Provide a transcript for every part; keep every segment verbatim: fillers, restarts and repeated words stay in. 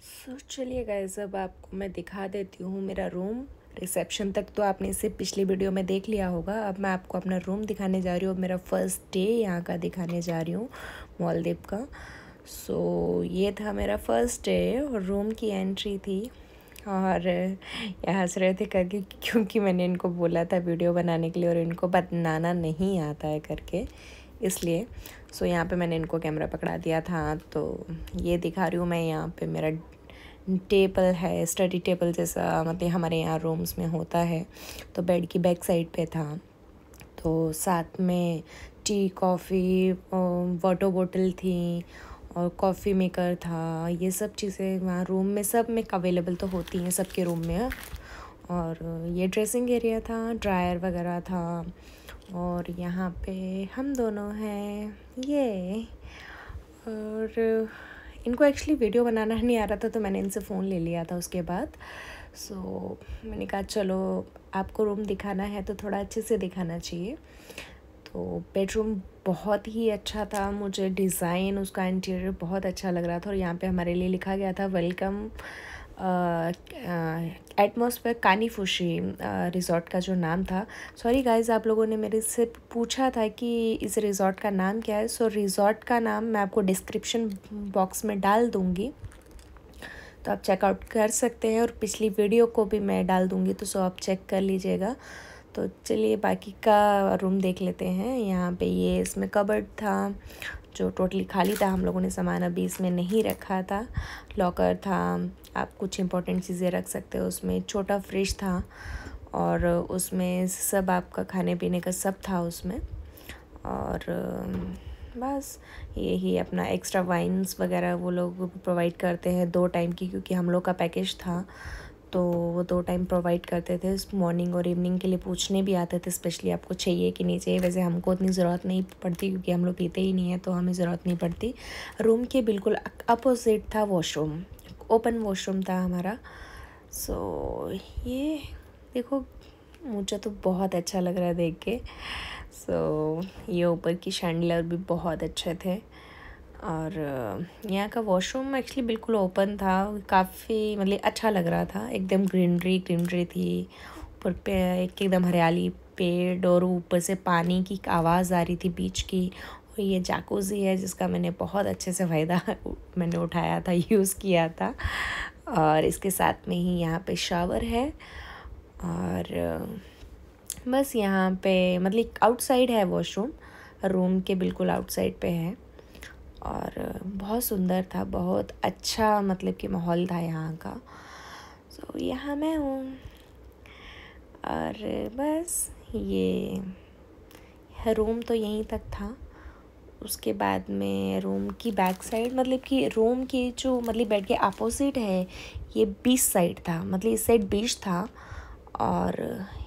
सो चलिए गाइस, अब आपको मैं दिखा देती हूँ मेरा रूम। रिसेप्शन तक तो आपने इसे पिछली वीडियो में देख लिया होगा। अब मैं आपको अपना रूम दिखाने जा रही हूँ। मेरा फर्स्ट डे यहाँ का दिखाने जा रही हूँ, मालदीव का। सो so, ये था मेरा फर्स्ट डे और रूम की एंट्री थी। और ये हंस रहे थे करके, क्योंकि मैंने इनको बोला था वीडियो बनाने के लिए और इनको बनाना नहीं आता है करके, इसलिए। सो so, यहाँ पे मैंने इनको कैमरा पकड़ा दिया था। तो ये दिखा रही हूँ मैं। यहाँ पे मेरा टेबल है, स्टडी टेबल जैसा, मतलब हमारे यहाँ रूम्स में होता है। तो बेड की बैक साइड पे था। तो साथ में टी, कॉफ़ी, वाटर बोतल थी और कॉफ़ी मेकर था। ये सब चीज़ें वहाँ रूम में सब में अवेलेबल तो होती हैं सबके रूम में। और ये ड्रेसिंग एरिया था, ड्रायर वगैरह था। और यहाँ पे हम दोनों हैं ये। और इनको एक्चुअली वीडियो बनाना नहीं आ रहा था, तो मैंने इनसे फ़ोन ले लिया था उसके बाद। सो so, मैंने कहा चलो आपको रूम दिखाना है तो थोड़ा अच्छे से दिखाना चाहिए। तो बेडरूम बहुत ही अच्छा था, मुझे डिज़ाइन उसका इंटीरियर बहुत अच्छा लग रहा था। और यहाँ पे हमारे लिए लिखा गया था वेलकम एटमॉस्फेयर कानीफुशी रिज़ॉर्ट का जो नाम था। सॉरी गाइज़, आप लोगों ने मेरे से पूछा था कि इस रिज़ॉर्ट का नाम क्या है। सो रिज़ॉर्ट का नाम मैं आपको डिस्क्रिप्शन बॉक्स में डाल दूँगी, तो आप चेकआउट कर सकते हैं। और पिछली वीडियो को भी मैं डाल दूँगी, तो सो आप चेक कर लीजिएगा। तो चलिए बाकी का रूम देख लेते हैं। यहाँ पे ये इसमें कबर्ड था जो टोटली खाली था, हम लोगों ने सामान अभी इसमें नहीं रखा था। लॉकर था, आप कुछ इंपॉर्टेंट चीज़ें रख सकते हो उसमें। छोटा फ्रिज था और उसमें सब आपका खाने पीने का सब था उसमें। और बस यही अपना एक्स्ट्रा वाइन्स वगैरह वो लोग प्रोवाइड करते हैं दो टाइम की, क्योंकि हम लोग का पैकेज था तो वो दो टाइम प्रोवाइड करते थे। मॉर्निंग और इवनिंग के लिए पूछने भी आते थे स्पेशली आपको चाहिए कि नहीं चाहिए। वैसे हमको उतनी ज़रूरत नहीं पड़ती क्योंकि हम लोग पीते ही नहीं है, तो हमें ज़रूरत नहीं पड़ती। रूम के बिल्कुल अपोजिट था वॉशरूम, ओपन वॉशरूम था हमारा। सो ये देखो, मुझे तो बहुत अच्छा लग रहा है देख के। सो ये ऊपर की शैंडलर भी बहुत अच्छे थे। और यहाँ का वॉशरूम एक्चुअली बिल्कुल ओपन था, काफ़ी मतलब अच्छा लग रहा था। एकदम ग्रीनरी ग्रीनरी थी, ऊपर पे एक एकदम हरियाली पेड़ और ऊपर से पानी की आवाज़ आ रही थी बीच की। और ये जाकूज़ी है जिसका मैंने बहुत अच्छे से फ़ायदा मैंने उठाया था, यूज़ किया था। और इसके साथ में ही यहाँ पे शावर है। और बस यहाँ पे मतलब आउटसाइड है वॉशरूम, रूम के बिल्कुल आउटसाइड पे है। और बहुत सुंदर था, बहुत अच्छा मतलब कि माहौल था यहाँ का। सो so, यहाँ मैं हूँ। और बस ये रूम तो यहीं तक था। उसके बाद में रूम की बैक साइड, मतलब कि रूम की जो मतलब बेड के अपोजिट है, ये बीच साइड था, मतलब इस साइड बीच था। और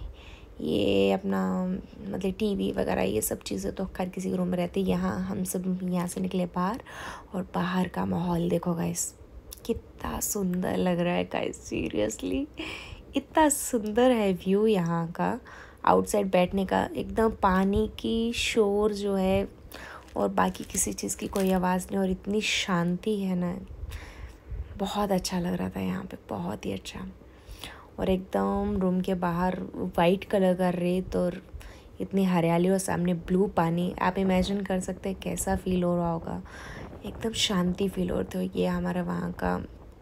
ये अपना मतलब टीवी वगैरह ये सब चीज़ें तो हर किसी के रूम में रहती है। यहाँ हम सब यहाँ से निकले बाहर, और बाहर का माहौल देखो गाइस, कितना सुंदर लग रहा है गाइस, सीरियसली इतना सुंदर है व्यू यहाँ का। आउटसाइड बैठने का एकदम पानी की शोर जो है और बाकी किसी चीज़ की कोई आवाज़ नहीं, और इतनी शांति है ना, बहुत अच्छा लग रहा था यहाँ पे, बहुत ही अच्छा। और एकदम रूम के बाहर वाइट कलर का रेत और इतनी हरियाली और सामने ब्लू पानी, आप इमेजिन कर सकते हैं कैसा फील हो रहा होगा। एकदम शांति फील हो रही थी। ये हमारा वहाँ का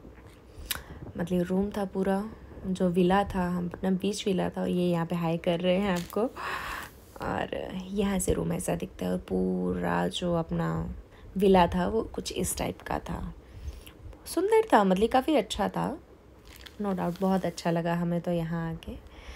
मतलब रूम था पूरा, जो विला था, हम अपना बीच विला था। ये यहाँ पे हाई कर रहे हैं आपको। और यहाँ से रूम ऐसा दिखता है, और पूरा जो अपना विला था वो कुछ इस टाइप का था। सुंदर था, मतलब काफ़ी अच्छा था, नो डाउट बहुत अच्छा लगा हमें तो यहाँ आके।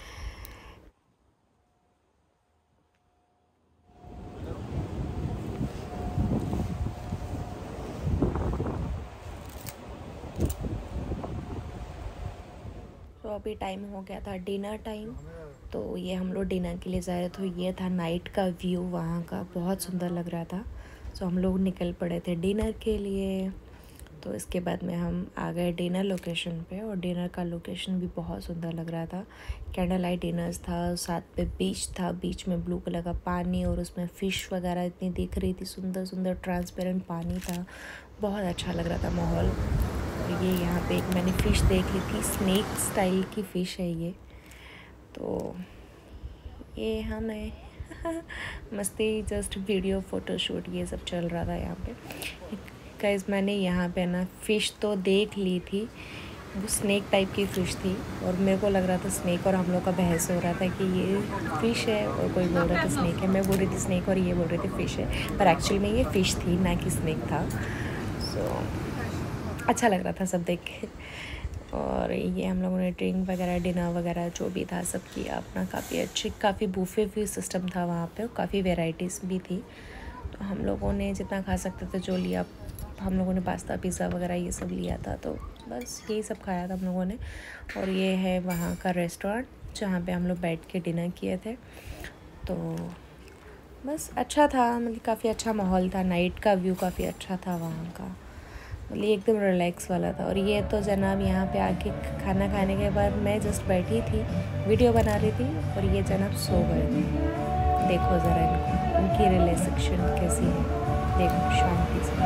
तो अभी टाइम हो गया था डिनर टाइम, तो ये हम लोग डिनर के लिए जा रहे थे। ये था नाइट का व्यू वहाँ का, बहुत सुंदर लग रहा था। सो हम लोग निकल पड़े थे डिनर के लिए। तो इसके बाद में हम आ गए डिनर लोकेशन पे, और डिनर का लोकेशन भी बहुत सुंदर लग रहा था। कैंडल लाइट डिनर्स था, साथ में बीच था, बीच में ब्लू कलर का पानी और उसमें फ़िश वगैरह इतनी दिख रही थी, सुंदर सुंदर ट्रांसपेरेंट पानी था, बहुत अच्छा लग रहा था माहौल। और ये यहाँ पे एक मैंने फ़िश देख ली थी, स्नेक स्टाइल की फ़िश है ये। तो ये हम है मस्ती, जस्ट वीडियो फ़ोटोशूट ये सब चल रहा था यहाँ पे। गाइस मैंने यहाँ पे ना फ़िश तो देख ली थी, वो स्नैक टाइप की फ़िश थी और मेरे को लग रहा था स्नैक, और हम लोग का बहस हो रहा था कि ये फ़िश है और कोई बोल रहा था स्नैक है। मैं बोल रही थी स्नैक और ये बोल रहे थे फ़िश है, पर एक्चुअली में ये फ़िश थी ना कि स्नैक था। सो so, अच्छा लग रहा था सब देख के। और ये हम लोगों ने ड्रिंक वगैरह, डिनर वगैरह जो भी था सब किया अपना। काफ़ी अच्छी, काफ़ी बूफे भी सिस्टम था वहाँ पे, काफ़ी वेराइटीज़ भी थी। तो हम लोगों ने जितना खा सकते थे जो लिया, हम लोगों ने पास्ता पिज़्ज़ा वगैरह ये सब लिया था, तो बस यही सब खाया था हम लोगों ने। और ये है वहाँ का रेस्टोरेंट जहाँ पे हम लोग बैठ के डिनर किए थे। तो बस अच्छा था, मतलब काफ़ी अच्छा माहौल था, नाइट का व्यू काफ़ी अच्छा था वहाँ का, मतलब एकदम रिलैक्स वाला था। और ये तो जनाब यहाँ पे आके खाना खाने के बाद मैं जस्ट बैठी थी, वीडियो बना रही थी, और ये जनाब सो गए थे। देखो ज़रा इनको, उनकी रिलैक्सेशन कैसी है, देखो शांति से।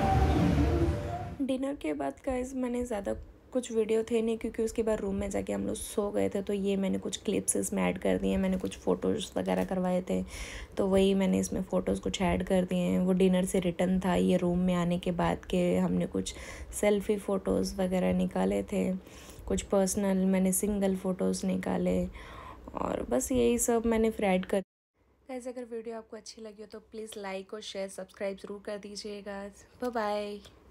डिनर के बाद गाइस मैंने ज़्यादा कुछ वीडियो थे नहीं, क्योंकि उसके बाद रूम में जाके हम लोग सो गए थे। तो ये मैंने कुछ क्लिप्स इसमें ऐड कर दिए हैं, मैंने कुछ फ़ोटोज़ वगैरह करवाए थे, तो वही मैंने इसमें फ़ोटोज़ कुछ ऐड कर दिए हैं। वो डिनर से रिटर्न था, ये रूम में आने के बाद के हमने कुछ सेल्फ़ी फ़ोटोज़ वगैरह निकाले थे, कुछ पर्सनल मैंने सिंगल फ़ोटोज़ निकाले, और बस यही सब मैंने फिर ऐड कर। गाइस अगर वीडियो आपको अच्छी लगी हो तो प्लीज़ लाइक और शेयर सब्सक्राइब ज़रूर कर दीजिएगा। Bye bye.